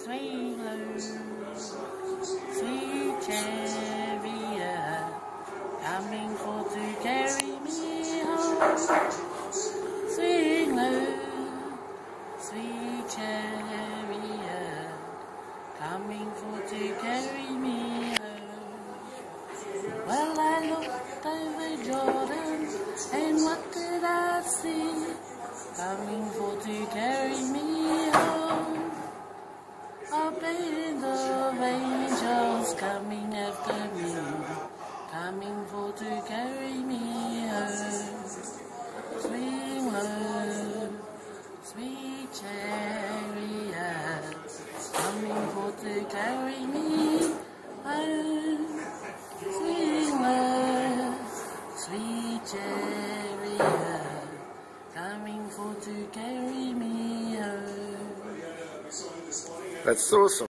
swing low, sweet chariot, coming for to carry me home. Swing low, sweet chariot, coming for to carry me home. Well, I looked over Jordan, and what did I see? Coming for to carry me home. A band of angels coming after me, coming for to carry me home. Swing low, sweet chariot, coming for to carry me home. Swing low, sweet chariot, coming for to carry me home. That's awesome.